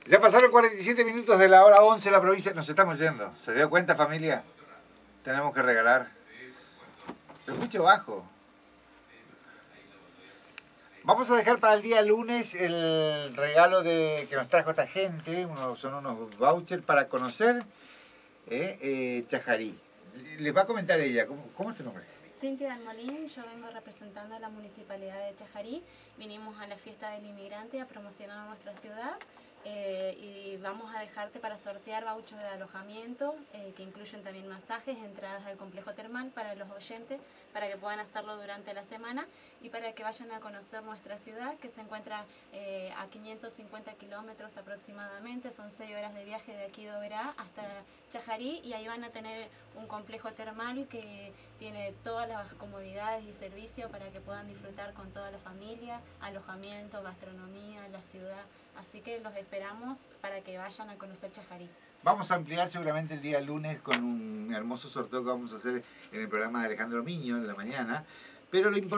Ya pasaron 47 minutos de la hora 11 de la provincia. Nos estamos yendo. ¿Se dio cuenta, familia? Tenemos que regalar. Lo escucho bajo. Vamos a dejar para el día lunes el regalo que nos trajo esta gente. Son unos vouchers para conocer Chajarí. Les va a comentar ella. ¿Cómo es tu nombre? Cintia Dalmolín, yo vengo representando a la Municipalidad de Chajarí. Vinimos a la Fiesta del Inmigrante a promocionar nuestra ciudad y vamos a dejarte para sortear vouchers de alojamiento que incluyen también masajes, entradas al complejo termal para los oyentes, para que puedan hacerlo durante la semana y para que vayan a conocer nuestra ciudad, que se encuentra a 550 kilómetros aproximadamente. Son 6 horas de viaje de aquí de Oberá hasta Chajarí, y ahí van a tener un complejo termal que tiene todas las comodidades y servicios para que puedan disfrutar con toda la familia, alojamiento, gastronomía, la ciudad. Así que los esperamos para que vayan a conocer Chajarí. Vamos a ampliar seguramente el día lunes con un hermoso sorteo que vamos a hacer en el programa de Alejandro Miño en la mañana. Pero lo importante